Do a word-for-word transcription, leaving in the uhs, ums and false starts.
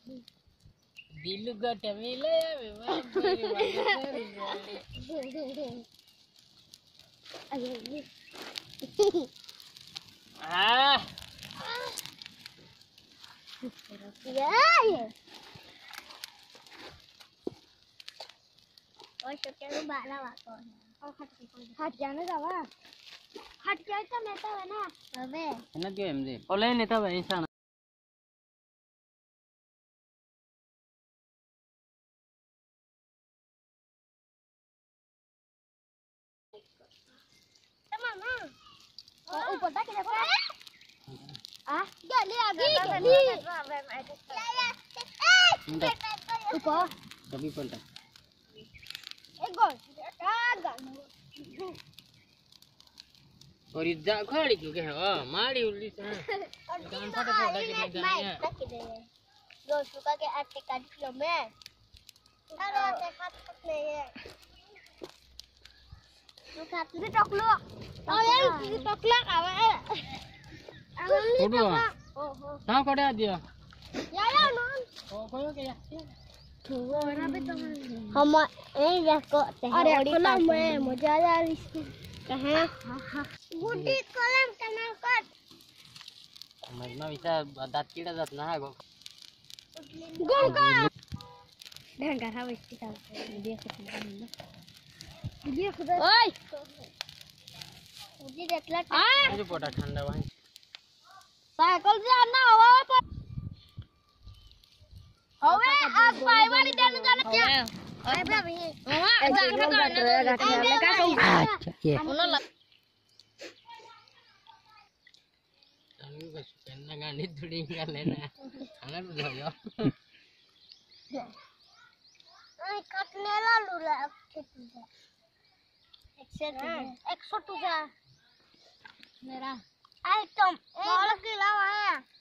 Dilu gak Camila ya memang beri ah ya ya और शक्य को बाला वाको और हट के कोई हट जाने जावा हट के तो मैं तो है ना अबे है ना क्यों एमजे ओले नेता भाई इंसान मामा और ऊपर तक देखो आ गली आ गली ऊपर कभी पलटा एक गोल और इज्जा खाड़ी क्यों के हो मारी उल्ली से गान फटे फटे के जाने दोस्तों का के आटे काट लो मैं अरे आटे खात सकते हैं तू खात भी टकलो तो ये टकला आवे उड़ो कहां कोड़े आ दियो या या नॉन ओ कोयो के या हम ए देखो अरे खोला मैं मजा आ रही है कहां गुड्डी कलम कना कर मजना विसा दात कीड़ा जात ना गो गोल का ढंगा था इसके साथ देख ये खुदा ओए मुझे देखला मुझे पोटा ठंडा भाई साइकिल से आना हवा पर हवे आज पाइवारी देने जाना क्या अरे भाई मामा गाठ गाठ का कहूं अच्छा ये उन्होंने तनु का सुकन्ना गानी थोड़ी का लेना खाना तो जाओ आई कटने ला लूला तुझे एक सौ तुझे मेरा आइटम बाल की लावा है